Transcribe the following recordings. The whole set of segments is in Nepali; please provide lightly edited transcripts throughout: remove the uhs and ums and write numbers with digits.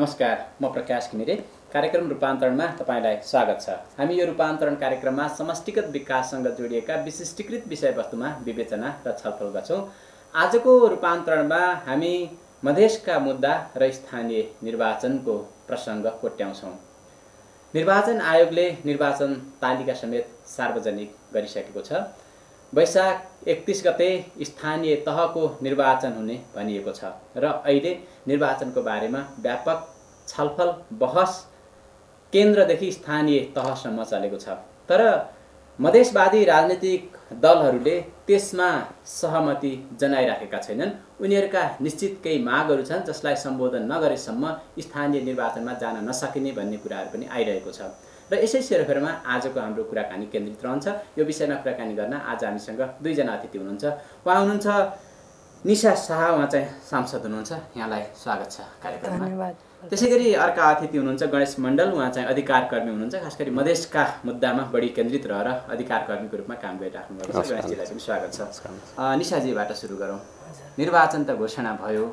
नमस्कार, म प्रकाश घिमिरे। कार्यक्रम रूपान्तरणमा तपाईलाई स्वागत छ। हामी यो रूपान्तरण कार्यक्रममा समष्टिगत विकाससँग जोडिएका विशिष्टीकृत विषयवस्तुमा विवेचना र छलफल गर्छौं। आजको रूपान्तरणमा हामी मधेसका मुद्दा र स्थानीय निर्वाचनको प्रसङ्ग कोट्याउँछौं। निर्वाचन आयोगले निर्वाचन तालिका समेत सार्वजनिक गरिसकेको छ। वैशाख 31 गते स्थानीय तहको निर्वाचन हुने भनिएको छ र अहिले निर्वाचनको बारेमा व्यापक छलफल बहस केन्द्रदेखि स्थानीय तहसम्म चलेको छ। तर मधेसवादी राजनीतिक दलहरूले त्यसमा सहमति जनाइराखेका छैनन्। उनीहरूका निश्चित केही मागहरू छन् जसलाई सम्बोधन नगरेसम्म स्थानीय निर्वाचनमा जान नसकिने भन्ने कुराहरू पनि आइरहेको छ र यसै सेरोफेरोमा आजको हाम्रो कुराकानी केन्द्रित रहन्छ। यो विषयमा कुराकानी गर्न आज हामीसँग दुईजना अतिथि हुनुहुन्छ। उहाँ हुनुहुन्छ निशा शाह, उहाँ चाहिँ सांसद हुनुहुन्छ। यहाँलाई स्वागत छ कार्यक्रममा। धन्यवाद। त्यसैगरी अर्का अतिथि हुनुहुन्छ गणेश मण्डल, उहाँ चाहिँ अधिकार कर्मी हुनुहुन्छ। खास गरी मधेसका मुद्दामा बढी केन्द्रित रहेर अधिकार कर्मीको रूपमा काम गरिराख्नु भएको छ। गणेशजीलाई पनि स्वागत छ। निशाजीबाट सुरु गरौँ। निर्वाचन त घोषणा भयो,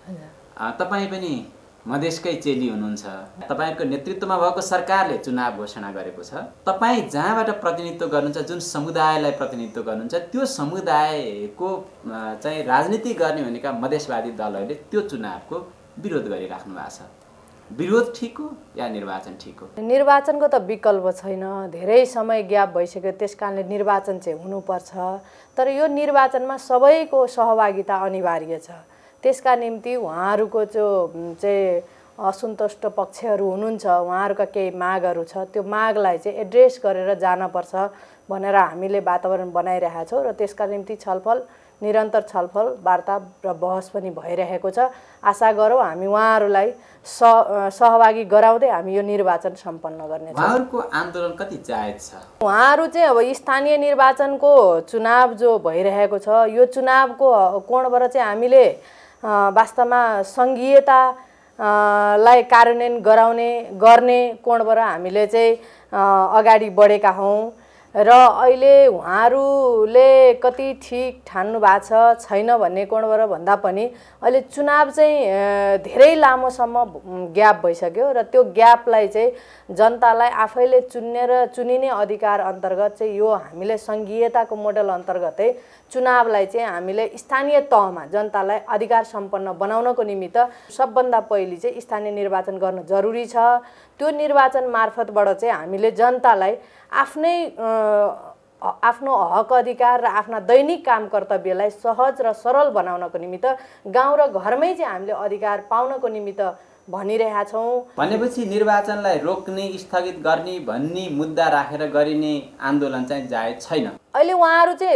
तपाईँ पनि मधेसकै चेली हुनुहुन्छ। तपाईहरुको नेतृत्वमा भएको सरकारले चुनाव घोषणा गरेको छ। तपाईँ जहाँबाट प्रतिनिधित्व गर्नुहुन्छ, जुन समुदायलाई प्रतिनिधित्व गर्नुहुन्छ, त्यो समुदायको चाहिँ राजनीति गर्ने भनेका मधेसवादी दलहरूले त्यो चुनावको विरोध गरिराख्नु भएको छ। विरोध ठिक हो या निर्वाचन ठिक हो? निर्वाचनको त विकल्प छैन। धेरै समय ग्याप भइसक्यो, त्यसकारणले निर्वाचन चाहिँ हुनुपर्छ। तर यो निर्वाचनमा सबैको सहभागिता अनिवार्य छ। त्यसका निम्ति उहाँहरूको जो चाहिँ असन्तुष्ट पक्षहरू हुनुहुन्छ, उहाँहरूका केही मागहरू छ, त्यो मागलाई चाहिँ एड्रेस गरेर जानुपर्छ भनेर हामीले वातावरण बनाइरहेका छौँ र त्यसका निम्ति छलफल, निरन्तर छलफल, वार्ता र बहस पनि भइरहेको छ। आशा गरौँ हामी उहाँहरूलाई सहभागी गराउँदै हामी यो निर्वाचन सम्पन्न गर्नेछौँ। उहाँहरूको आन्दोलन कति जायज छ? उहाँहरू चाहिँ अब स्थानीय निर्वाचनको चुनाव जो भइरहेको छ, यो चुनावको कोणबाट चाहिँ हामीले वास्तवमा सङ्घीयतालाई कार्यान्वयन गर्ने कोणबाट हामीले चाहिँ अगाडि बढेका हौँ र अहिले उहाँहरूले कति ठिक ठान्नु भएको छैन भन्ने कोणबाट भन्दा पनि अहिले चुनाव चाहिँ धेरै लामोसम्म ग्याप भइसक्यो र त्यो ग्यापलाई चाहिँ जनतालाई आफैले चुनिने अधिकार अन्तर्गत चाहिँ यो हामीले सङ्घीयताको मोडल अन्तर्गतै चुनावलाई चाहिँ हामीले स्थानीय तहमा जनतालाई अधिकार सम्पन्न बनाउनको निमित्त सबभन्दा पहिले चाहिँ स्थानीय निर्वाचन गर्न जरुरी छ। त्यो निर्वाचन मार्फतबाट चाहिँ हामीले जनतालाई आफ्नो हक अधिकार र आफ्ना दैनिक काम कर्तव्यलाई सहज र सरल बनाउनको निमित्त गाउँ र घरमै चाहिँ हामीले अधिकार पाउनको निमित्त भनिरहेका छौँ। भनेपछि निर्वाचनलाई रोक्ने, स्थगित गर्ने भन्ने मुद्दा राखेर गरिने आन्दोलन चाहिँ जायज छैन। अहिले उहाँहरू चाहिँ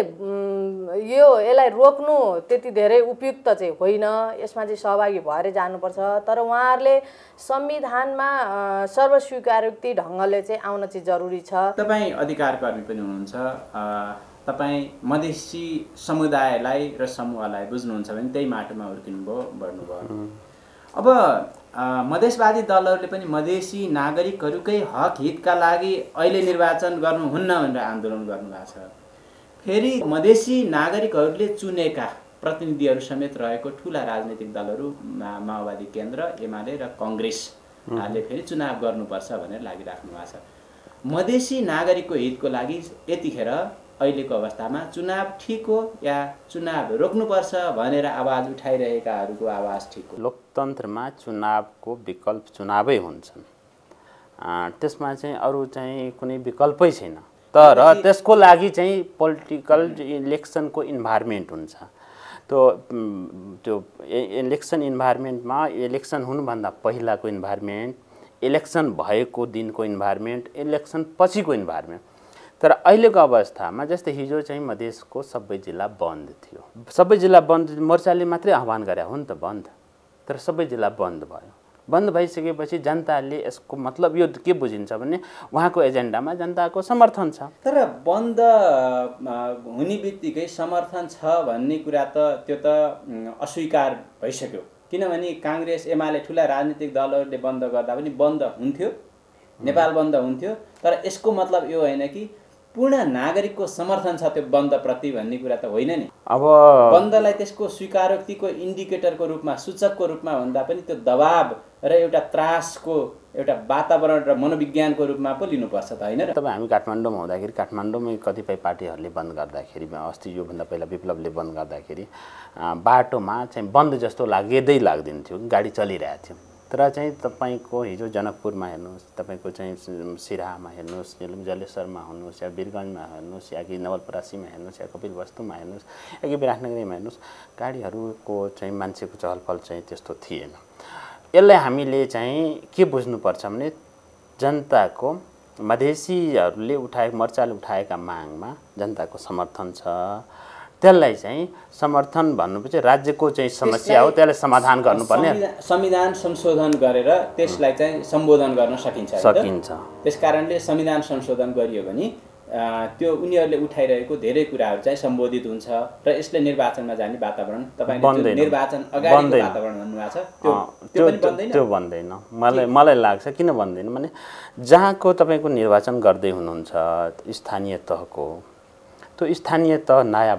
यसलाई रोक्नु त्यति धेरै उपयुक्त चाहिँ होइन, यसमा चाहिँ सहभागी भएर जानुपर्छ। तर उहाँहरूले संविधानमा सर्वस्वीकारोक्ति ढङ्गले चाहिँ आउन चाहिँ जरुरी छ। तपाईँ अधिकार कर्मी पनि हुनुहुन्छ। तपाईँ मधेसी समुदायलाई र समूहलाई बुझ्नुहुन्छ भने त्यही माटोमा हुर्किनुभयो, बढ्नुभयो। अब मधेसवादी दलहरूले पनि मधेसी नागरिकहरूकै हक हितका लागि अहिले निर्वाचन गर्नुहुन्न भनेर आन्दोलन गर्नुभएको छ। फेरि मधेसी नागरिकहरूले चुनेका प्रतिनिधिहरू समेत रहेको ठुला राजनीतिक दलहरू माओवादी केन्द्र, एमाले र कङ्ग्रेसले फेरि चुनाव गर्नुपर्छ भनेर लागिराख्नु भएको छ। मधेसी नागरिकको हितको लागि यतिखेर अहिलेको अवस्थामा चुनाव ठिक हो या चुनाव रोक्नुपर्छ भनेर आवाज उठाइरहेकाहरूको आवाज ठिक हो? लोकतन्त्रमा चुनावको विकल्प चुनावै हुन्छन्, त्यसमा चाहिँ अरू चाहिँ कुनै विकल्पै छैन। तर त्यसको लागि चाहिँ पोलिटिकल इलेक्सनको इन्भाइरोमेन्ट हुन्छ। त्यो इलेक्सन इन्भाइरोमेन्टमा इलेक्सन हुनुभन्दा पहिलाको इन्भाइरोमेन्ट, इलेक्सन भएको दिनको इन्भाइरोमेन्ट, इलेक्सन पछिको इन्भाइरोमेन्ट। तर अहिलेको अवस्थामा जस्तै हिजो चाहिँ मधेसको सबै जिल्ला बन्द थियो। सबै जिल्ला बन्द, मोर्चाले मात्रै आह्वान गरे हो नि त बन्द, तर सबै जिल्ला बन्द भयो। बन्द भइसकेपछि जनताले यसको मतलब यो के बुझिन्छ भने उहाँको एजेन्डामा जनताको समर्थन छ। तर बन्द हुने बित्तिकै समर्थन छ भन्ने कुरा त त्यो त अस्वीकार भइसक्यो। किनभने काङ्ग्रेस, एमाले, ठुला राजनीतिक दलहरूले बन्द गर्दा पनि बन्द हुन्थ्यो, नेपाल बन्द हुन्थ्यो। तर यसको मतलब यो होइन कि पूर्ण नागरिकको समर्थन छ त्यो बन्दप्रति भन्ने कुरा त होइन नि। अब बन्दलाई त्यसको स्वीकारोक्तिको इन्डिकेटरको रूपमा, सूचकको रूपमा भन्दा पनि त्यो दबाब र एउटा त्रासको एउटा वातावरण र मनोविज्ञानको रूपमा पो लिनुपर्छ त होइन र? तपाईँ हामी काठमाडौँमा हुँदाखेरि काठमाडौँमै कतिपय पार्टीहरूले बन्द गर्दाखेरि, अस्ति योभन्दा पहिला विप्लवले बन्द गर्दाखेरि बाटोमा चाहिँ बन्द जस्तो लाग्दिन्थ्यो, गाडी चलिरहेको थियो। तर चाहिँ तपाईँको हिजो जनकपुरमा हेर्नुहोस्, तपाईँको चाहिँ सिराहामा हेर्नुहोस्, जलेश्वरमा हेर्नुहोस्, या वीरगञ्जमा हेर्नुहोस्, या कि नवलपरासीमा हेर्नुहोस्, या कपिलवस्तुमा हेर्नुहोस्, या कि विराटनगरीमा हेर्नुहोस्, गाडीहरूको चाहिँ मान्छेको चहलपहल चाहिँ त्यस्तो थिएन। यसलाई हामीले चाहिँ के बुझ्नुपर्छ भने जनताको, मधेसीहरूले मोर्चाले उठाएका मागमा जनताको समर्थन छ। त्यसलाई चाहिँ समर्थन भन्नुपर्छ, राज्यको चाहिँ समस्या हो, त्यसलाई समाधान गर्नुपर्ने। संविधान संशोधन गरेर त्यसलाई चाहिँ सम्बोधन गर्न सकिन्छ। त्यसकारणले संविधान संशोधन गरियो भने त्यो उनीहरूले उठाइरहेको धेरै कुराहरू चाहिँ सम्बोधित हुन्छ र यसले निर्वाचनमा जाने वातावरण, तपाईले निर्वाचन अगाडिको वातावरण भन्नुभएको छ, त्यो बन्दैन। मलाई लाग्छ किन बन्दैन भने जहाँको तपाईँको निर्वाचन गर्दै हुनुहुन्छ स्थानीय तहको, त्यो स्थानीय तह नयाँ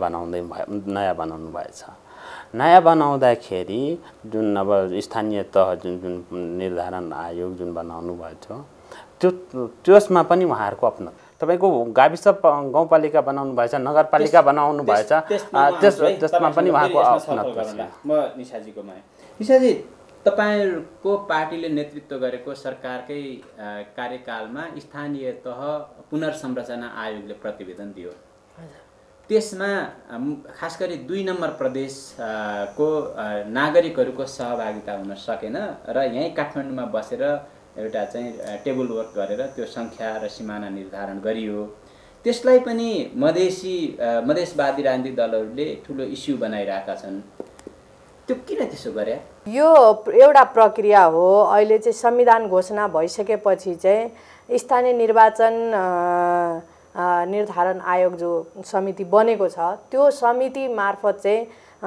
बनाउनु भएछ। नयाँ बनाउँदाखेरि जुन अब स्थानीय तह जुन निर्धारण आयोग जुन बनाउनु भएछ त्यसमा पनि उहाँहरूको आफ्नो तपाईँको गाविस गाउँपालिका बनाउनु भएछ, नगरपालिका बनाउनु भएछ, त्यसमा पनि उहाँको आफ्नो छ। म निशाजी, तपाईहरूको पार्टीले नेतृत्व गरेको सरकारकै कार्यकालमा स्थानीय तह पुनर्संरचना आयोगले प्रतिवेदन दियो। त्यसमा खास गरी 2 नम्बर प्रदेशको नागरिकहरूको सहभागिता हुन सकेन र यहीँ काठमाडौँमा बसेर एउटा चाहिँ टेबल वर्क गरेर त्यो सङ्ख्या र सिमाना निर्धारण गरियो। त्यसलाई पनि मधेसवादी राजनीतिक दलहरूले ठुलो इस्यु बनाइरहेका छन्। त्यो किन त्यसो गरे? यो एउटा प्रक्रिया हो। अहिले चाहिँ संविधान घोषणा भइसकेपछि चाहिँ स्थानीय निर्वाचन निर्धारण आयोग जो समिति बनेको छ, त्यो समिति मार्फत चाहिँ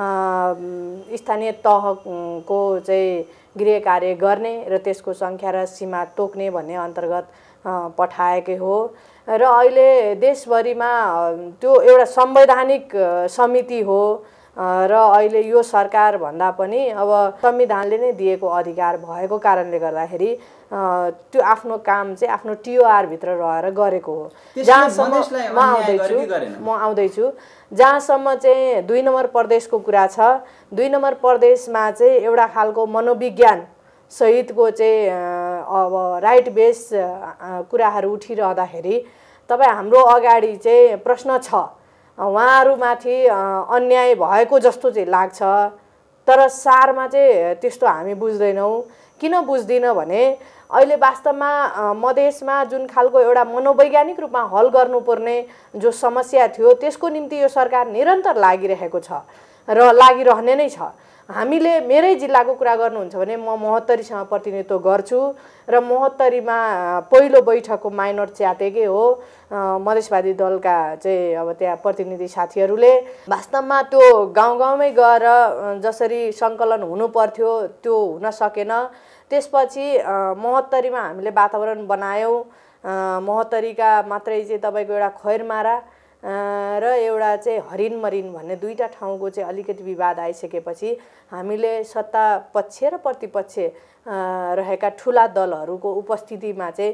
स्थानीय तहको चाहिँ गृह कार्य गर्ने र त्यसको सङ्ख्या र सीमा तोक्ने भन्ने अन्तर्गत पठाएकै हो। र अहिले देशभरिमा त्यो एउटा संवैधानिक समिति हो र अहिले यो सरकार भन्दा पनि अब संविधानले नै दिएको अधिकार भएको कारणले गर्दाखेरि त्यो आफ्नो काम चाहिँ आफ्नो टिओआर भित्र रहेर गरेको हो। जहाँसम्म म आउँदैछु जहाँसम्म चाहिँ 2 नम्बर प्रदेशको कुरा छ, 2 नम्बर प्रदेशमा चाहिँ एउटा खालको मनोविज्ञान सहितको चाहिँ अब राइट बेस कुराहरू उठिरहँदाखेरि तपाईँ हाम्रो अगाडि चाहिँ प्रश्न छ, उहाँहरूमाथि अन्याय भएको जस्तो चाहिँ लाग्छ। तर सारमा चाहिँ त्यस्तो हामी बुझ्दैनौँ। किन बुझ्दिनँ भने अहिले वास्तवमा मधेसमा जुन खालको एउटा मनोवैज्ञानिक रूपमा हल गर्नुपर्ने जो समस्या थियो त्यसको निम्ति यो सरकार निरन्तर लागिरहेको छ र लागिरहने नै छ। हामीले मेरै जिल्लाको कुरा गर्नुहुन्छ भने म महोत्तरीसँग प्रतिनिधित्व गर्छु र महोत्तरीमा पहिलो बैठकको माइनर च्यातेकै हो। मधेसवादी दलका चाहिँ अब त्यहाँ प्रतिनिधि साथीहरूले वास्तवमा त्यो गाउँमै गएर जसरी सङ्कलन हुनुपर्थ्यो त्यो हुन सकेन। त्यसपछि महोत्तरीमा हामीले वातावरण बनायौँ। महोत्तरीका मात्रै चाहिँ तपाईँको एउटा खैरमारा र एउटा चाहिँ हरिणमरिन भन्ने 2टा ठाउँको चाहिँ अलिकति विवाद आइसकेपछि हामीले सत्ता पक्ष र प्रतिपक्ष रहेका ठुला दलहरूको उपस्थितिमा चाहिँ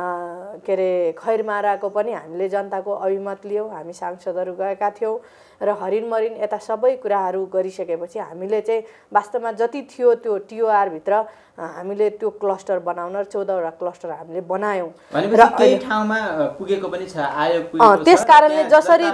के अरे खैरमाराको पनि हामीले जनताको अभिमत लियौँ। हामी सांसदहरू गएका थियौँ र हरिणमरिन यता सबै कुराहरू गरिसकेपछि हामीले चाहिँ वास्तवमा जति थियो त्यो टिओआर भित्र हामीले त्यो क्लस्टर बनाउन 14वटा क्लस्टर हामीले बनायौँ र केही ठाउँमा पुगेको पनि छ आयोग पुगेको छ। त्यसकारणले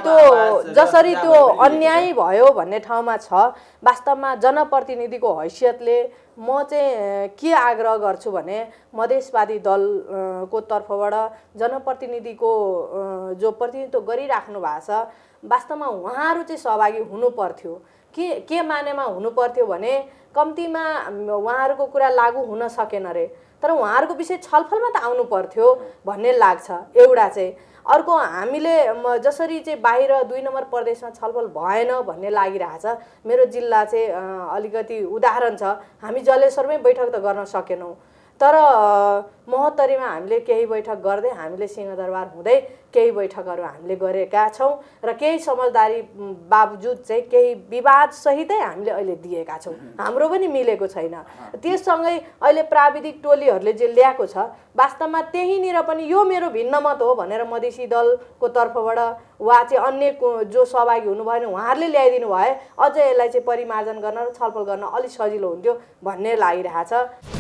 जसरी त्यो अन्याय भयो भन्ने ठाउँमा छ। वास्तवमा जनप्रतिनिधिको हैसियतले म चाहिँ के आग्रह गर्छु भने मधेसवादी दलको तर्फबाट जनप्रतिनिधिको जो प्रतिनिधित्व गरिराख्नु भएको छ वास्तवमा उहाँहरू चाहिँ सहभागी हुनु पर्थ्यो। के मानेमा हुनु पर्थ्यो भने कम्तीमा उहाँहरूको कुरा लागू हुन सकेन रे, तर उहाँहरूको विषय छलफलमा त आउनु पर्थ्यो भन्ने लाग्छ एउटा चाहिँ। अर्को हामीले जसरी चाहिँ बाहिर 2 नम्बर प्रदेशमा छलफल भएन भन्ने लागिरहेछ। मेरो जिल्ला चाहिँ अलिकति उदाहरण छ, हामी जलेश्वरमै बैठक त गर्न सकेनौँ। तर महोत्तरीमा हामीले केही बैठक गर्दै हामीले सिंहदरबार हुँदै केही बैठकहरू हामीले गरेका छौँ र केही समझदारी बावजुद चाहिँ केही विवाद सहितै हामीले अहिले दिएका छौँ। हाम्रो पनि मिलेको छैन। त्यससँगै अहिले प्राविधिक टोलीहरूले जे ल्याएको छ वास्तवमा त्यहीँनिर पनि यो मेरो भिन्न मत हो भनेर मधेसी दलको तर्फबाट वा चाहिँ अन्य जो सहभागी हुनुभयो भने उहाँहरूले ल्याइदिनु भए अझ यसलाई चाहिँ परिमार्जन गर्न र छलफल गर्न अलिक सजिलो हुन्थ्यो भन्ने लागिरहेछ।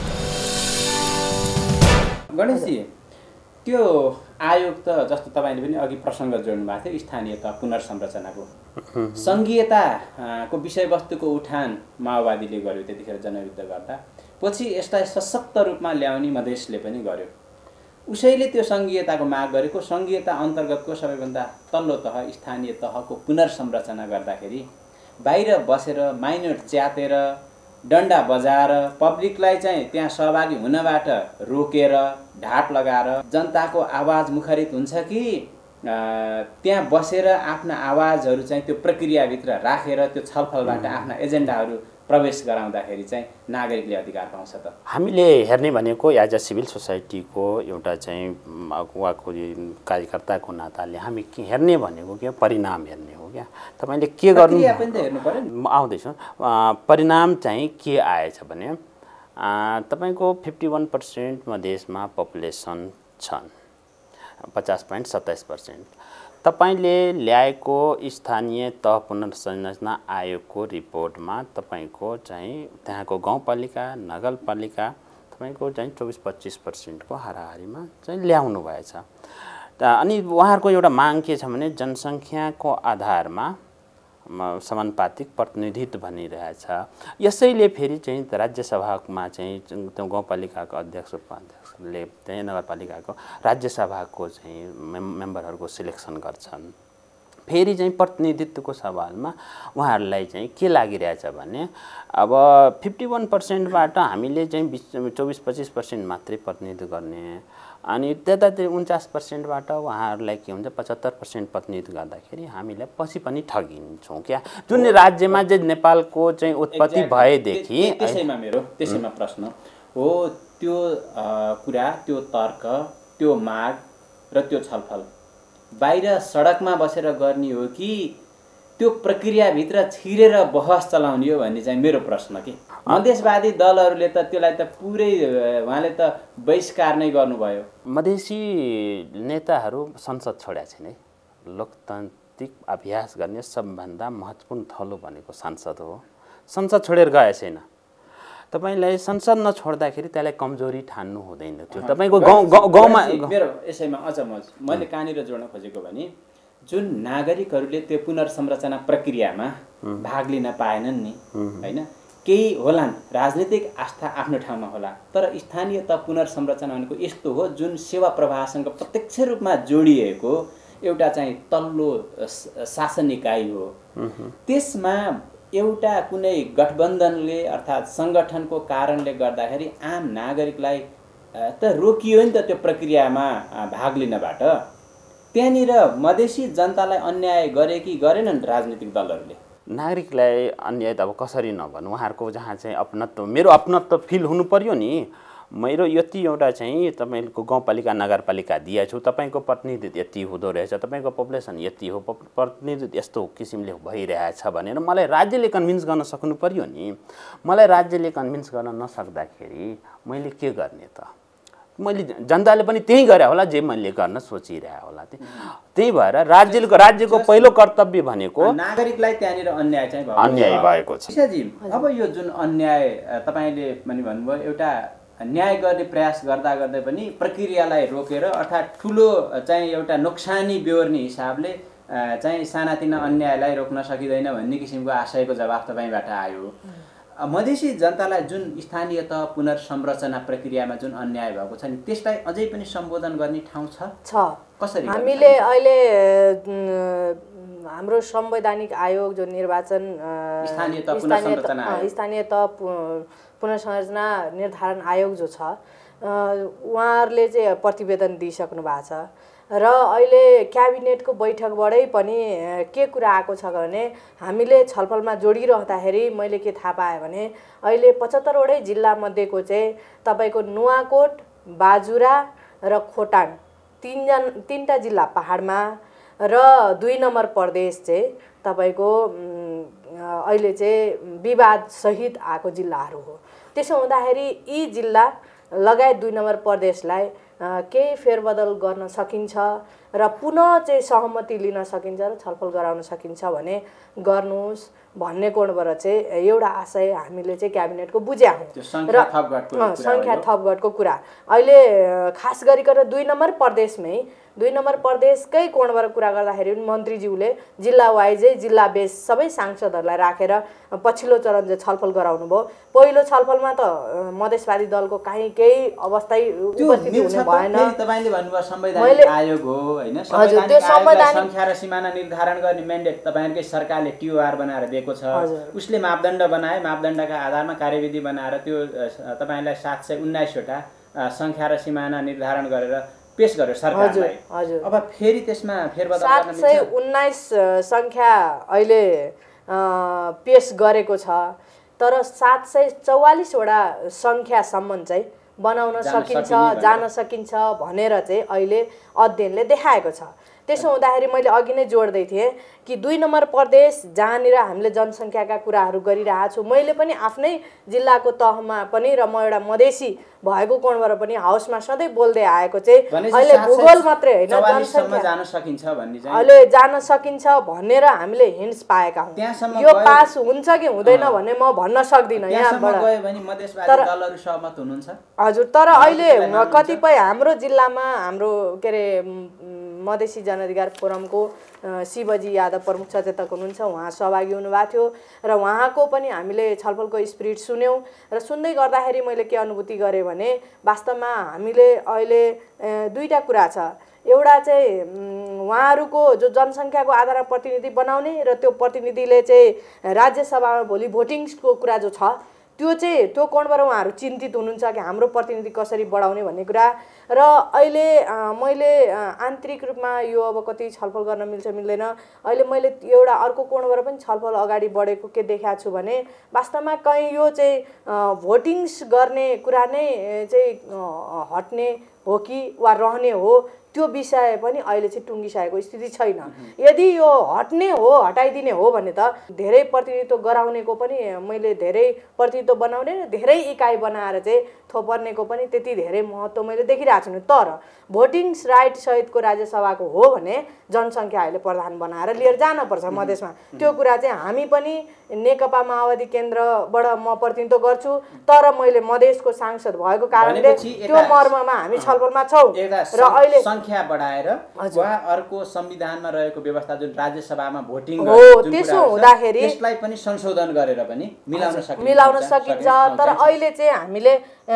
गणेशजी, त्यो आयोग त जस्तो तपाईँले पनि अघि प्रसङ्ग जोड्नु भएको थियो स्थानीय तह पुनर्संरचनाको सङ्घीयताको विषयवस्तुको उठान माओवादीले गर्यो त्यतिखेर जनयुद्ध गर्दा, पछि यसलाई सशक्त रूपमा ल्याउने मधेसले पनि गर्यो। उसैले त्यो सङ्घीयताको माग गरेको सङ्घीयता अन्तर्गतको सबैभन्दा तल्लो तह स्थानीय तहको पुनर्संरचना गर्दाखेरि बाहिर बसेर माइनोट च्यातेर डन्डा बजाएर पब्लिकलाई चाहिँ त्यहाँ सहभागी हुनबाट रोकेर ढाट लगाएर जनताको आवाज मुखरित हुन्छ कि त्यहाँ बसेर आफ्ना आवाजहरू चाहिँ त्यो प्रक्रियाभित्र राखेर त्यो छलफलबाट आफ्ना एजेन्डाहरू प्रवेश गराउँदाखेरि चाहिँ नागरिकले अधिकार पाउँछ त? हामीले हेर्ने भनेको एज अ सिभिल सोसाइटीको एउटा चाहिँ उहाँको कार्यकर्ताको नाताले हामी के हेर्ने भनेको के परिणाम हेर्ने हो क्या। तपाईँले के गर्नु आउँदैछ परिणाम चाहिँ के आएछ भने तपाईँको 51% मधेसमा पपुलेसन छन्, 50.27%। तपाईले ल्याएको स्थानीय तह पुनर्संरचना आयोगको रिपोर्टमा तपाईँको चाहिँ त्यहाँको गाउँपालिका नगरपालिका तपाईँको चाहिँ 24-25% को हाराहारीमा चाहिँ ल्याउनु भएछ। अनि उहाँहरूको एउटा माग के छ भने जनसङ्ख्याको आधारमा समानुपातिक प्रतिनिधित्व भनिरहेछ। यसैले फेरि चाहिँ राज्यसभामा चाहिँ त्यो गाउँपालिकाको अध्यक्ष उपाध्यक्षले त्यही नगरपालिकाको राज्यसभाको चाहिँ मेम्बरहरूको सिलेक्सन गर्छन्। फेरि चाहिँ प्रतिनिधित्वको सवालमा उहाँहरूलाई चाहिँ के लागिरहेछ भने अब 51%बाट हामीले चाहिँ 24-25% मात्रै प्रतिनिधित्व गर्ने, अनि त्यतातिर 49%बाट उहाँहरूलाई के हुन्छ 75% प्रतिनिधित्व गर्दाखेरि हामीलाई पछि पनि ठगिन्छौँ क्या। जुन राज्यमा चाहिँ नेपालको चाहिँ उत्पत्ति भएदेखि त्यसैमा प्रश्न हो त्यो कुरा, त्यो तर्क, त्यो माग र त्यो छलफल बाहिर सडकमा बसेर गर्ने हो कि त्यो प्रक्रियाभित्र छिरेर बहस चलाउने हो भन्ने चाहिँ मेरो प्रश्न के। मधेसवादी दलहरूले त त्यसलाई त पुरै उहाँले त बहिष्कार नै गर्नुभयो। मधेसी नेताहरू संसद छोडेका छैन है। लोकतान्त्रिक अभ्यास गर्ने सबभन्दा महत्त्वपूर्ण थलो भनेको संसद हो। संसद छोडेर गए छैन। तपाईलाई संसद नछोड्दाखेरि त्यसलाई कमजोरी ठान्नु हुँदैन थियो। तपाईको गाउँमा मेरो यसैमा अझ मैले कहाँनिर जोड्न खोजेको भने जुन नागरिकहरूले त्यो पुनर्संरचना प्रक्रियामा भाग लिन पाएनन् नि हैन, केही होलान् राजनीतिक आस्था आफ्नो ठाउँमा होला, तर स्थानीय तह पुनर्संरचना भनेको यस्तो हो जुन सेवा प्रवाहसँग प्रत्यक्ष रूपमा जोडिएको एउटा चाहिँ तल्लो शासन इकाइ हो। त्यसमा एउटा कुनै गठबन्धनले अर्थात् सङ्गठनको कारणले गर्दाखेरि आम नागरिकलाई त रोकियो नि त त्यो प्रक्रियामा भाग लिनबाट। त्यहाँनिर मधेसी जनतालाई अन्याय गरे कि गरेनन् राजनीतिक दलहरूले? नागरिकलाई अन्याय त अब कसरी नभन्नु, उहाँहरूको जहाँ चाहिँ अपनत्व, मेरो अपनत्व फिल हुनु पर्यो नि। मेरो यति एउटा चाहिँ तपाईँको गाउँपालिका नगरपालिका दिएछु, तपाईँको प्रतिनिधित्व यति हुँदो रहेछ, तपाईँको पपुलेसन यति हो, प्रतिनिधित्व यस्तो किसिमले भइरहेछ भनेर मलाई राज्यले कन्भिन्स गर्न सक्नु पर्यो नि। मलाई राज्यले कन्भिन्स गर्न नसक्दाखेरि मैले के गर्ने त? मैले जनताले पनि त्यही गरे होला जे मैले गर्न सोचिरहे होला। त्यही भएर राज्यको पहिलो कर्तव्य भनेको नागरिकलाई त्यहाँनिर अन्याय भएको छ। जी, अब यो जुन अन्याय तपाईले पनि भन्नुभयो, एउटा न्याय गर्ने प्रयास गर्दा गर्दै पनि प्रक्रियालाई रोकेर अर्थात् ठुलो चाहिँ एउटा नोक्सानी बेहोर्ने हिसाबले चाहिँ सानातिना अन्यायलाई रोक्न सकिँदैन भन्ने किसिमको आशयको जवाफ तपाईँबाट आयो। मधेसी जनतालाई जुन स्थानीय तह पुनर्संरचना प्रक्रियामा जुन अन्याय भएको छ नि त्यसलाई अझै पनि सम्बोधन गर्ने ठाउँ छ? कसरी? हामीले अहिले हाम्रो संवैधानिक आयोग जो निर्वाचन स्थानीय तह पुनर्संरचना निर्धारण आयोग जो छ उहाँहरूले चाहिँ प्रतिवेदन दिइसक्नु भएको छ र अहिले क्याबिनेटको बैठकबाटै पनि के कुरा आएको छ भने हामीले छलफलमा जोडिरहँदाखेरि मैले के थाहा पाएँ भने अहिले 75वटै जिल्लामध्येको चाहिँ तपाईँको नुवाकोट, बाजुरा र खोटाङ तीनटा जिल्ला पहाडमा र 2 नम्बर प्रदेश चाहिँ तपाईँको अहिले चाहिँ विवाद सहित आएको जिल्लाहरू हो। त्यसो हुँदाखेरि यी जिल्ला लगायत 2 नम्बर प्रदेशलाई केही फेरबदल गर्न सकिन्छ र पुनः चाहिँ सहमति लिन सकिन्छ र छलफल गराउन सकिन्छ भने गर्नुहोस् भन्ने कोणबाट चाहिँ एउटा आशय हामीले चाहिँ क्याबिनेटको बुझ्या हौँ र सङ्ख्या थपगढको कुरा अहिले खास गरिकन 2 नम्बर प्रदेशमै 2 नम्बर प्रदेशकै कोणबाट कुरा गर्दाखेरि मन्त्रीज्यूले जिल्ला वाइजै जिल्ला बेस सबै सांसदहरूलाई राखेर पछिल्लो चरण चाहिँ छलफल गराउनु भयो। पहिलो छलफलमा त मधेसवादी दलको केही अवस्थै उपस्थिति हुने भएन। तपाईले भन्नुभयो संवैधानिक आयोग हो हैन, संवैधानिक संख्या र सिमाना निर्धारण गर्ने म्यान्डेट तपाईहरुकै सरकारले टिओआर बनाएर दिएको छ। उसले मापदण्ड बनाए, मापदण्डका आधारमा कार्यविधि बनाएर त्यो तपाईलाई 719 वटा संख्या र सिमाना निर्धारण गरेर पेश गर्यो सरकारलाई। अब फेरि त्यसमा फेरबदल गर्न मिल्छ। 719 संख्या अहिले पेश गरेको छ, तर 744 वटा संख्यासम्म चाहिँ बनाउन सकिन्छ, जान सकिन्छ भनेर चाहिँ अहिले अध्ययनले देखाएको छ। त्यसो हुँदाखेरि मैले अघि नै जोड्दै थिएँ कि 2 नम्बर प्रदेश जहाँनिर हामीले जनसङ्ख्याका कुराहरू गरिरहेको छु, मैले पनि आफ्नै जिल्लाको तहमा पनि र म एउटा मधेसी भएको कोणबाट पनि हाउसमा सधैँ बोल्दै आएको चाहिँ अहिले भूगोल मात्रै होइन जनसङ्ख्या जान सकिन्छ भन्ने चाहिँ अहिले जान सकिन्छ भनेर हामीले हिन्ट्स पाएका हौँ। यो पास हुन्छ कि हुँदैन भन्ने म भन्न सक्दिनँ यहाँबाट, गयो भने मधेसवादी दलहरु सहमत हुनुहुन्छ। हजुर, तर अहिले कतिपय हाम्रो जिल्लामा हाम्रो के अरे मधेसी जनअधिकार फोरमको शिवजी यादव प्रमुख सचेतक हुनुहुन्छ, उहाँ सहभागी हुनुभएको थियो र उहाँको पनि हामीले छलफलको स्पिरिट सुन्यौँ र सुन्दै गर्दाखेरि मैले के अनुभूति गरेँ भने वास्तवमा हामीले अहिले दुईटा कुरा छ। एउटा चाहिँ उहाँहरूको जो जनसङ्ख्याको आधारमा प्रतिनिधि बनाउने र त्यो प्रतिनिधिले चाहिँ राज्यसभामा भोलि भोटिङको कुरा जो छ त्यो कोणबाट उहाँहरू चिन्तित हुनुहुन्छ कि हाम्रो प्रतिनिधि कसरी बढाउने भन्ने कुरा। र अहिले मैले आन्तरिक रूपमा यो अब कति छलफल गर्न मिल्छ मिल्दैन, अहिले मैले एउटा अर्को कोणबाट पनि छलफल अगाडि बढेको के देखाएको छु भने वास्तवमा कहीँ यो चाहिँ भोटिङ्स गर्ने कुरा नै चाहिँ हट्ने हो कि वा रहने हो त्यो विषय पनि अहिले चाहिँ टुङ्गिसकेको स्थिति छैन। यदि यो हट्ने हो, हटाइदिने हो भने त धेरै प्रतिनिधित्व गराउनेको पनि मैले धेरै प्रतिनिधित्व बनाउने र धेरै इकाइ बनाएर चाहिँ थोपर्नेको पनि त्यति धेरै महत्त्व मैले देखिरहेको छु। तर भोटिङ्स राइट सहितको राज्यसभाको हो भने जनसङ्ख्या अहिले प्रधान बनाएर लिएर जानुपर्छ मधेसमा। त्यो कुरा चाहिँ हामी पनि नेकपा माओवादी केन्द्रबाट म प्रतिनिधित्व गर्छु, तर मैले मधेसको सांसद भएको कारणले त्यो मर्ममा हामी छलफलमा छौँ र अहिले संख्या बढाएर वा अर्को संविधानमा रहेको व्यवस्था जुन राज्यसभामा भोटिङ हो त्यसो हुँदाखेरि त्यसलाई पनि संशोधन गरेर पनि मिलाउन सकिन्छ। तर अहिले चाहिँ हामीले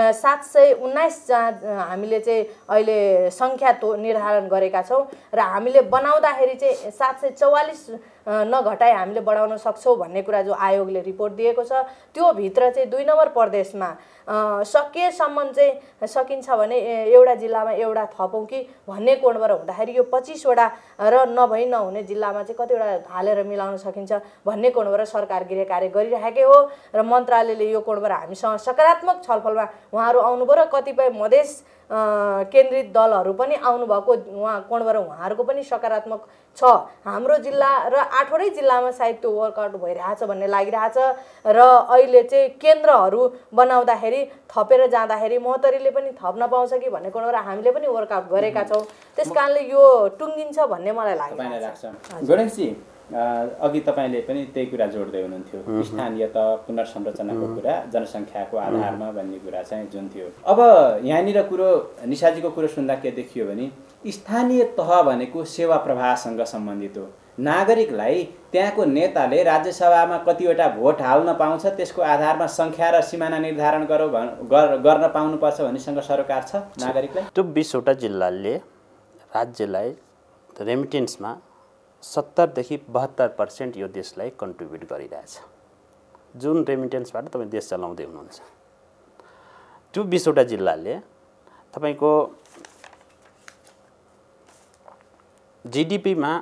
719 जहाँ हामीले चाहिँ अहिले संख्या निर्धारण गरेका छौँ र हामीले बनाउँदाखेरि चाहिँ 744 नघटाइ हामीले बढाउन सक्छौँ भन्ने कुरा जो आयोगले रिपोर्ट दिएको छ त्यो भित्र चाहिँ 2 नम्बर प्रदेशमा सकेसम्म चाहिँ सकिन्छ भने एउटा जिल्लामा एउटा थपौँ कि भन्ने कोणबाट हुँदाखेरि यो 25 वटा र नभई नहुने जिल्लामा चाहिँ कतिवटा हालेर मिलाउन सकिन्छ भन्ने कोणबाट सरकार गृह कार्य गरिरहेकै हो र मन्त्रालयले यो कोणबाट हामीसँग सकारात्मक छलफलमा उहाँहरू आउनुभयो र कतिपय मधेस केन्द्रित दलहरू पनि आउनुभएको कोणबाट उहाँहरूको पनि सकारात्मक छ। हाम्रो जिल्ला र 8वटै जिल्लामा सायद त्यो वर्कआउट भइरहेछ भन्ने लागिरहेछ र अहिले चाहिँ केन्द्रहरू बनाउँदाखेरि थपेर जाँदाखेरि महोत्तरीले पनि थप्न पाउँछ कि भन्ने कोणबाट हामीले पनि वर्कआउट गरेका छौँ। त्यस कारणले यो टुङ्गिन्छ भन्ने मलाई लाग्छ। अघि तपाईँले पनि त्यही कुरा जोड्दै हुनुहुन्थ्यो, स्थानीय त पुनर्संरचनाको कुरा जनसङ्ख्याको आधारमा भन्ने कुरा चाहिँ जुन थियो। अब यहाँनिर कुरो निशाजीको कुरो सुन्दा के देखियो भने स्थानीय तह भनेको सेवा प्रवाहसँग सम्बन्धित हो। नागरिकलाई त्यहाँको नेताले राज्यसभामा कतिवटा भोट हाल्न पाउँछ त्यसको आधारमा संख्या र सिमाना निर्धारण गर्न पाउनुपर्छ भन्नेसँग सरोकार छ नागरिकलाई। त्यो 20 वटा जिल्लाले राज्यलाई रेमिटेन्समा 70 देखि 72% यो देशलाई कन्ट्रिब्युट गरिरहेछ। जुन रेमिटेन्सबाट तपाईँ देश चलाउँदै हुनुहुन्छ त्यो 20 वटा जिल्लाले तपाईको जीडीपीमा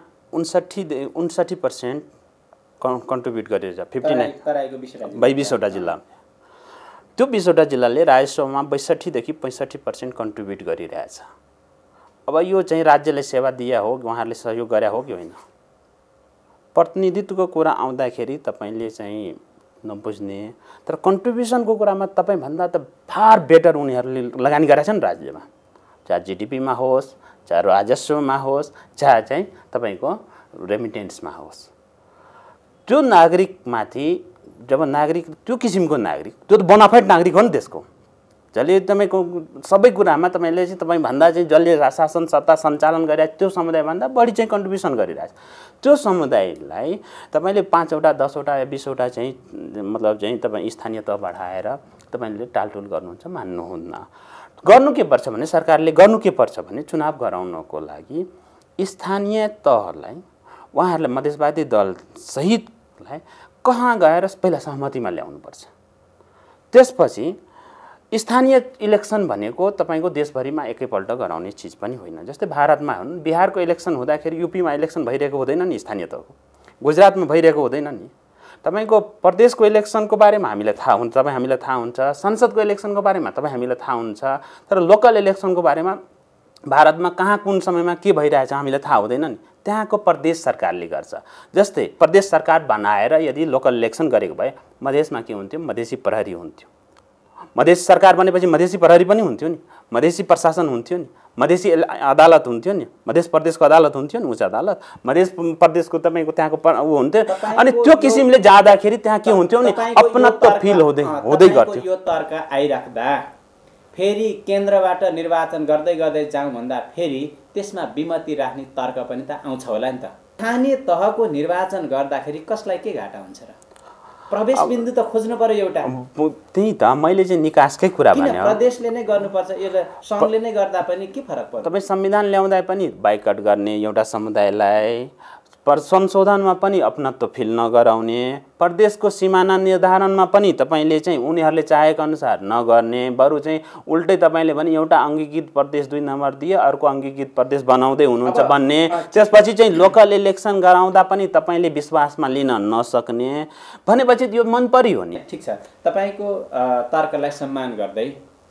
59% कन्ट्रिब्युट गरेर 59 तराईको 20वटा जिल्ला, त्यो 20वटा जिल्लाले राजस्वमा 62 देखि 65% कन्ट्रिब्युट गरिरहेछ। अब यो चाहिँ राज्यले सेवा दिया हो, उहाँहरूले सहयोग गरे हो कि होइन? प्रतिनिधित्वको कुरा आउँदाखेरि तपाईले चाहिँ नबुझ्ने, तर कन्ट्रिब्युसनको कुरामा तपाईभन्दा त फार बेटर उनीहरूले लगानी गरेका छन् राज्यमा, चाहे जीडीपीमा होस्, चाहे राजस्वमा होस्, चाहे चाहिँ तपाईको रेमिटेन्समा होस्। त्यो नागरिकमाथि जब नागरिक त्यो किसिमको नागरिक, त्यो त बोनाफाइड नागरिक हो नि त्यसको, जसले तपाईँको सबै कुरामा तपाईँले चाहिँ तपाईँभन्दा चाहिँ जसले शासन सत्ता सञ्चालन गरिरहेको त्यो समुदायभन्दा बढी चाहिँ कन्ट्रिब्युसन गरिरहेछ, त्यो समुदायलाई तपाईँले 5वटा 10वटा या 20वटा चाहिँ मतलब चाहिँ तपाईँ स्थानीय तह बढाएर तपाईँले टालटुल गर्नुहुन्छ, मान्नुहुन्न। गर्नु के पर्छ भने सरकारले गर्नु के पर्छ भने चुनाव गराउनको लागि स्थानीय तहलाई उहाँहरूलाई मधेसवादी दल सहितलाई कहाँ गएर पहिला सहमतिमा ल्याउनुपर्छ। त्यसपछि स्थानीय इलेक्सन भनेको तपाईको देशभरिमा एकैपल्ट गराउने चिज पनि होइन। जस्तै भारतमा हुन्, बिहारको इलेक्सन हुँदाखेरि युपीमा इलेक्सन भइरहेको हुँदैन नि स्थानीय तहको, गुजरातमा भइरहेको हुँदैन नि। तपाईको प्रदेशको इलेक्सनको बारेमा हामीलाई थाहा हुन्छ, हामीलाई थाहा हुन्छ, संसदको इलेक्सनको बारेमा हामीलाई थाहा हुन्छ, तर लोकल इलेक्सनको बारेमा भारतमा कहाँ कुन समयमा के भइरहेछ हामीलाई थाहा हुँदैन नि। त्यहाँको प्रदेश सरकारले गर्छ। जस्तै प्रदेश सरकार बनाएर यदि लोकल इलेक्सन गरेको भए मधेसमा के हुन्थ्यो? मधेसी प्रहरी हुन्थ्यो। मधेसी सरकार बनेपछि मधेसी प्रहरी पनि हुन्थ्यो नि, मधेसी प्रशासन हुन्थ्यो नि, मधेसी अदालत हुन्थ्यो नि, मधेस प्रदेशको अदालत हुन्थ्यो नि, उच्च अदालत मधेस प्रदेशको तपाईको त्यहाँको ऊ हुन्थ्यो। अनि त्यो किसिमले जाँदाखेरि त्यहाँ के हुन्थ्यो नि, अपनत्व फिल हुँदै गर्थ्यो। यो तर्क आइराख्दा फेरि केन्द्रबाट निर्वाचन गर्दै गर्दै जाउँ भन्दा फेरि त्यसमा विमति राख्ने तर्क पनि त आउँछ होला नि त। स्थानीय तहको निर्वाचन गर्दाखेरि कसलाई के घाटा हुन्छ र? प्रवेश बिन्दु त खोज्नु पर्यो एउटा। त्यही त मैले चाहिँ निकासकै कुरा भने हो। प्रदेशले नै गर्नुपर्छ, यसले संघले नै गर्दा पनि के फरक पर्छ? तपाईँ संविधान ल्याउँदा पनि बाइकट गर्ने एउटा समुदायलाई, संशोधनमा पनि अपनत्व फिल नगराउने, प्रदेशको सिमाना निर्धारणमा पनि तपाईँले चाहिँ उनीहरूले चाहेको अनुसार नगर्ने, बरु चाहिँ उल्टै तपाईँले पनि एउटा अङ्गीकृत प्रदेश 2 नम्बर दिए अर्को अङ्गीकृत प्रदेश बनाउँदै हुनुहुन्छ भन्ने, त्यसपछि चाहिँ लोकल इलेक्सन गराउँदा पनि तपाईँले विश्वासमा लिन नसक्ने भनेपछि यो मन पर्यो नि। ठिक छ, तपाईँको तर्कलाई सम्मान गर्दै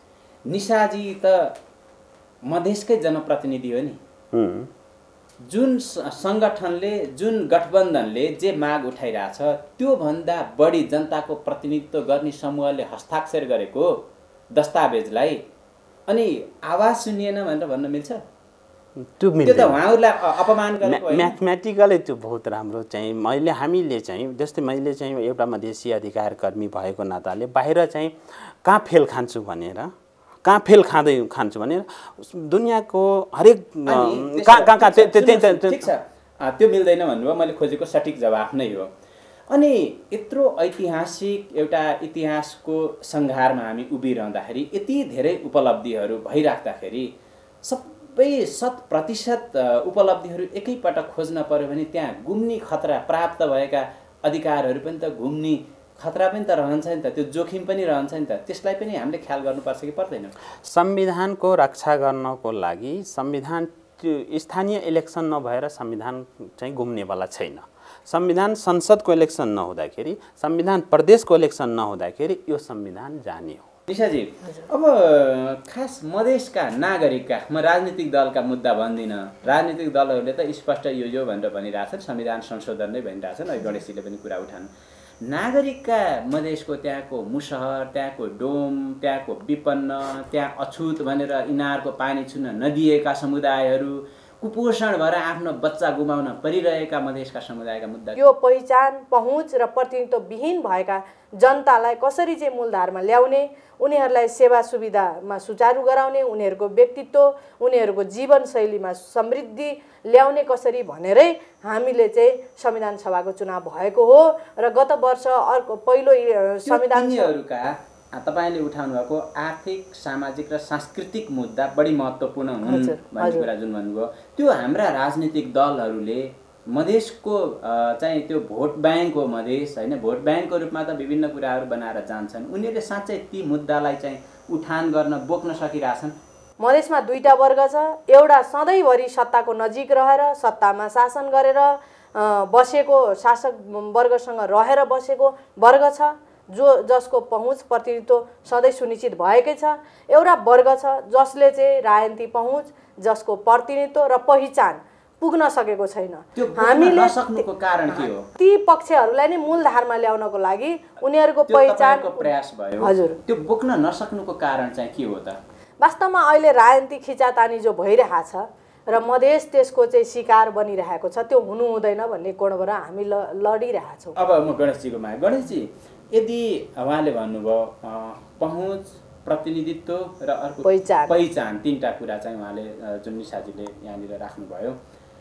निशाजी त मधेसकै जनप्रतिनिधि हो नि। जुन सङ्गठनले, जुन गठबन्धनले जे माग उठाइरहेछ त्यो भन्दा बढी जनताको प्रतिनिधित्व गर्ने समूहले हस्ताक्षर गरेको दस्तावेजलाई अनि आवाज सुनिएन भनेर भन्न मिल्छ? त्यो त उहाँहरूलाई अपमान गरेको होइन। म्याथमेटिकली त्यो बहुत राम्रो चाहिँ हामीले चाहिँ जस्तै मैले चाहिँ एउटा मधेसी अधिकार कर्मी भएको नाताले बाहिर चाहिँ कहाँ फेल खान्छु भनेर, कहाँ फेल खान्छु भनेर दुनियाँको हरेक कहाँ ठिक छ, त्यो मिल्दैन भन्नुभयो, मैले खोजेको सठिक जवाफ नै हो। अनि यत्रो ऐतिहासिक एउटा इतिहासको सङ्घारमा हामी उभिरहँदाखेरि यति धेरै उपलब्धिहरू भइराख्दाखेरि सबै 100% उपलब्धिहरू एकैपटक खोज्न पर्यो भने त्यहाँ गुम्ने खतरा, प्राप्त भएका अधिकारहरू पनि त गुम्ने खतरा पनि त रहन्छ नि त, त्यो जोखिम पनि रहन्छ नि त। त्यसलाई पनि हामीले ख्याल गर्नुपर्छ कि पर्दैन? संविधानको रक्षा गर्नको लागि संविधान स्थानीय इलेक्सन नभएर संविधान चाहिँ घुम्नेवाला छैन। संविधान संसदको इलेक्सन नहुँदाखेरि, संविधान प्रदेशको इलेक्सन नहुँदाखेरि यो संविधान जाने हो। निशाजी, अब खास मधेसका नागरिकका, म राजनीतिक दलका मुद्दा भन्दिनँ, राजनीतिक दलहरूले त स्पष्ट यो भनेर भनिरहेछन्, संविधान संशोधन नै भनिरहेछन्, अहिले गणेशजीले पनि कुरा उठाउनु। नागरिकका मधेसको त्यहाँको मुसहर, त्यहाँको डोम, त्यहाँको विपन्न, त्यहाँ अछुत भनेर इनारको पानी छुन नदिएका समुदायहरू, कुपोषण भएर आफ्नो बच्चा गुमाउन परिरहेका मधेसका समुदायका मुद्दा, यो पहिचान, पहुँच र प्रतिनिधित्व विहीन भएका जनतालाई कसरी चाहिँ मूलधारमा ल्याउने, उनीहरूलाई सेवा सुविधामा सुचारू गराउने, उनीहरूको व्यक्तित्व, उनीहरूको जीवनशैलीमा समृद्धि ल्याउने कसरी भनेरै हामीले चाहिँ संविधान सभाको चुनाव भएको हो। र गत वर्ष अर्को पहिलो संविधानहरूका तपाईले उठाउनु भएको आर्थिक, सामाजिक र सांस्कृतिक मुद्दा बढी महत्त्वपूर्ण हुन् भन्ने कुरा जुन भन्नुभयो, त्यो हाम्रा राजनीतिक दलहरूले मधेसको चाहिँ त्यो भोट ब्याङ्क हो मधेस होइन, भोट ब्याङ्कको रूपमा त विभिन्न कुराहरू बनाएर जान्छन्। उनीहरूले साँच्चै ती मुद्दालाई चाहिँ उठान गर्न बोक्न सकिरहेछन्? मधेसमा दुईटा वर्ग छ। एउटा सधैँभरि सत्ताको नजिक रहेर सत्तामा शासन गरेर बसेको शासक वर्गसँग रहेर बसेको वर्ग छ, जसको पहुँच प्रतिनिधित्व सधैँ सुनिश्चित भएकै छ। एउटा वर्ग छ जसले चाहिँ राजनीति पहुँच, जसको प्रतिनिधित्व र पहिचान पुग्न सकेको छैन। हामीले नसक्नुको कारण के हो? ती पक्षहरूलाई नै मूलधारमा ल्याउनको लागि उनीहरूको पहिचानको प्रयास भयो। हजुर, त्यो बोक्न नसक्नुको कारण चाहिँ के हो त? वास्तवमा अहिले राजनीतिक खिचातानी जो भइरहेको छ र मधेस त्यसको चाहिँ शिकार बनिरहेको छ, त्यो हुनु हुँदैन भन्ने कोणबाट हामी लडिरहेका छौँ। अब म गणेशजीको माया, गणेशजी यदि उहाँले भन्नुभयो पहुँच, प्रतिनिधित्व र अर्को पहिचान, तीनटा कुरा चाहिँ उहाँले जुन निशाजीले यहाँनिर राख्नुभयो,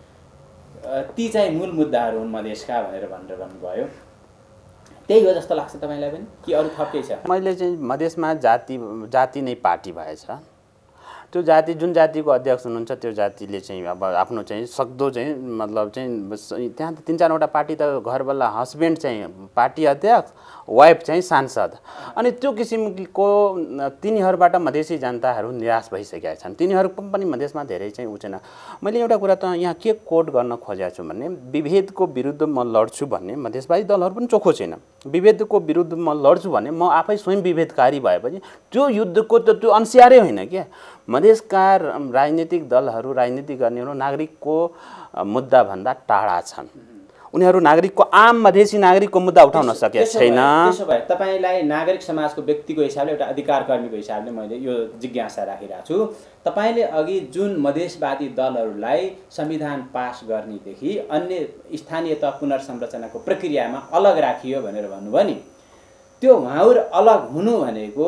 ती चाहिँ मूल मुद्दाहरू हुन् मधेसका भनेर भन्नुभयो। त्यही हो जस्तो लाग्छ तपाईँलाई पनि कि अरू थप केही छ? मैले चाहिँ मधेसमा जाति नै पार्टी भएछ। त्यो जाति जुन जातिको अध्यक्ष हुनुहुन्छ त्यो जातिले चाहिँ अब आफ्नो चाहिँ सक्दो चाहिँ मतलब चाहिँ त्यहाँ त 3-4वटा पार्टी त घरवाला हस्बेन्ड चाहिँ पार्टी अध्यक्ष, वाइफ चाहिँ सांसद। अनि त्यो किसिमको तिनीहरूबाट मधेसी जनताहरू निराश भइसकेका छन्। तिनीहरू पनि मधेसमा धेरै चाहिँ उठेन। मैले एउटा कुरा त यहाँ के कोड गर्न खोजेको छु भने विभेदको विरुद्ध म लड्छु भन्ने मधेसवादी दलहरू पनि चोखो छैन। विभेदको विरुद्ध म लड्छु भने म आफै स्वयं विभेदकारी भएपछि त्यो युद्धको त त्यो अन्स्यारै होइन क्या। मधेसका राजनीतिक दलहरू, राजनीति गर्नेहरू नागरिकको मुद्दाभन्दा टाढा छन्। उनीहरू नागरिकको आम मधेसी नागरिकको मुद्दा उठाउन सकेका छैन। त्यसो भए तपाईँलाई नागरिक समाजको व्यक्तिको हिसाबले, एउटा अधिकार कर्मीको हिसाबले मैले यो जिज्ञासा राखिरहेको छु। तपाईँले अघि जुन मधेसवादी दलहरूलाई संविधान पास गर्नेदेखि अन्य स्थानीय तह पुनर्संरचनाको प्रक्रियामा अलग राखियो भनेर भन्नुभयो नि, त्यो उहाँहरू अलग हुनु भनेको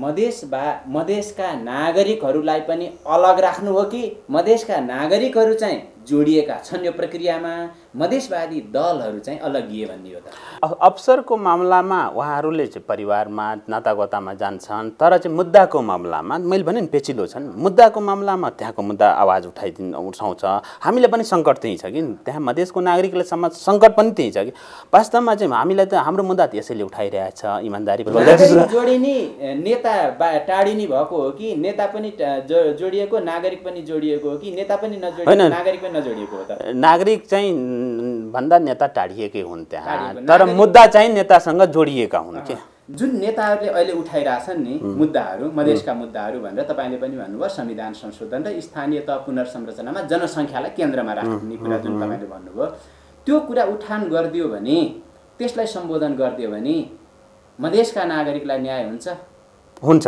मधेसका नागरिकहरूलाई पनि अलग राख्नु हो कि मधेसका नागरिकहरू चाहिँ जोडिएका छन् यो प्रक्रियामा, मधेसवादी दलहरू चाहिँ अलगिए भन्ने हो त? अवसरको मामलामा उहाँहरूले चाहिँ परिवारमा नातागोतामा जान्छन्, तर चाहिँ मुद्दाको मामलामा मैले भने नि पेचिलो छन्। मुद्दाको मामलामा त्यहाँको मुद्दा आवाज उठाउँछ। हामीले पनि सङ्कट त्यही छ कि त्यहाँ मधेसको नागरिकले समाज सङ्कट पनि त्यही छ कि वास्तवमा चाहिँ हामीलाई त हाम्रो मुद्दा त्यसैले उठाइरहेछ। इमान्दारी जोडिने नेता टाढिने भएको हो कि नेता पनि जोडिएको, नागरिक पनि जोडिएको हो कि नेता पनि नजोडिएको, नागरिक पनि नजोडिएको हो त? नागरिक चाहिँ भन्दा नेता टाढिएकै हुन् त्यहाँ, तर मुद्दा चाहिँ नेतासँग जोडिएका हुन् के। जुन नेताहरूले अहिले उठाइरहेछन् नि मुद्दाहरू, मधेसका मुद्दाहरू भनेर तपाईँले पनि भन्नुभयो संविधान संशोधन र स्थानीय तह पुनर्संरचनामा जनसङ्ख्यालाई केन्द्रमा राख्ने कुरा जुन तपाईँले भन्नुभयो, त्यो कुरा उठान गरिदियो भने, त्यसलाई सम्बोधन गरिदियो भने मधेसका नागरिकलाई न्याय हुन्छ? हुन्छ।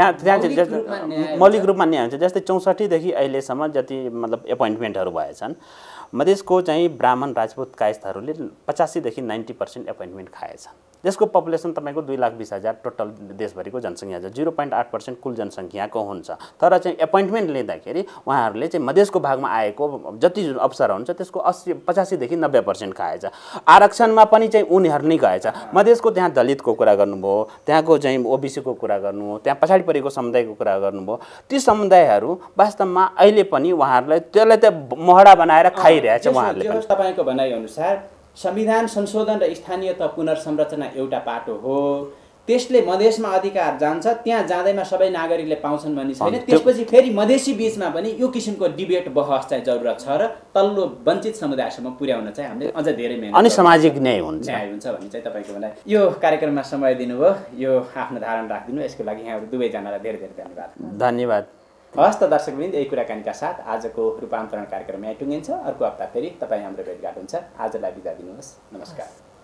त्यहाँ मौलिक रूपमा न्याय हुन्छ। जस्तै 64 देखि अहिलेसम्म जति मतलब एपोइन्टमेन्टहरू भएछन्, मधेसको चाहिँ ब्राह्मण राजपूत कायस्थहरूले 85 देखि 90% एपोइन्टमेन्ट खाएछन्। त्यसको पपुलेसन तपाईँको 2,20,000 टोटल देशभरिको जनसङ्ख्या छ। 0.8% कुल जनसङ्ख्याको हुन्छ। तर चाहिँ एपोइन्टमेन्ट लिँदाखेरि उहाँहरूले चाहिँ मधेसको भागमा आएको जति अवसर हुन्छ त्यसको 85 देखि 90% खाएछ। आरक्षणमा पनि चाहिँ उनीहरू नै गएछ। मधेसको त्यहाँ दलितको कुरा गर्नुभयो, त्यहाँको चाहिँ ओबिसीको कुरा गर्नुभयो, त्यहाँ पछाडि परेको समुदायको कुरा गर्नुभयो। ती समुदायहरू वास्तवमा अहिले पनि उहाँहरूलाई त्यसलाई त मोहडा बनाएर खाइरहेछ उहाँहरूले पनि। तपाईँको भनाइअनुसार संविधान संशोधन र स्थानीय तह पुनर्संरचना एउटा पाटो हो, त्यसले मधेसमा अधिकार जान्छ, त्यहाँ जाँदैमा सबै नागरिकले पाउँछन् भन्ने छैन। त्यसपछि फेरि मधेसी बीचमा पनि यो किसिमको डिबेट बहस चाहिँ जरुरत छ र तल्लो वञ्चित समुदायसम्म पुर्याउन चाहिँ हामीले अझ धेरै मेहनत अनि सामाजिक न्याय हुन्छ भन्ने चाहिँ तपाईँको भनाइ। यो कार्यक्रममा समय दिनुभयो, यो आफ्नो धारणा राखिदिनु, यसको लागि यहाँहरू दुवैजनालाई धेरै धेरै धन्यवाद। धन्यवाद। हस् त दर्शकवृन्द, यही कुराकानीका साथ आजको रूपान्तरण कार्यक्रम यहाँ टुङ्गिन्छ। अर्को हप्ता फेरि तपाईँ हाम्रो भेटघाट हुन्छ। आजलाई बिदा दिनुहोस्। नमस्कार।